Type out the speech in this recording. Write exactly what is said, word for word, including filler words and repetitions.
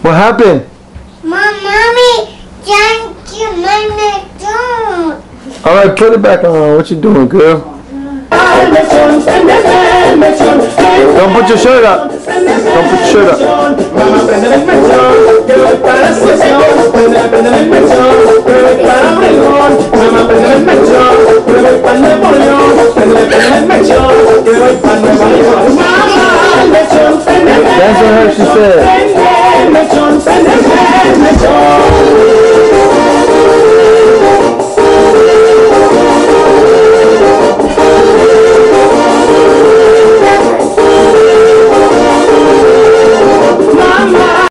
What happened? My mommy drank your my don't. Alright, put it back on. What you doing, girl? Don't put your shirt up. Don't put your shirt up. That's what her she said.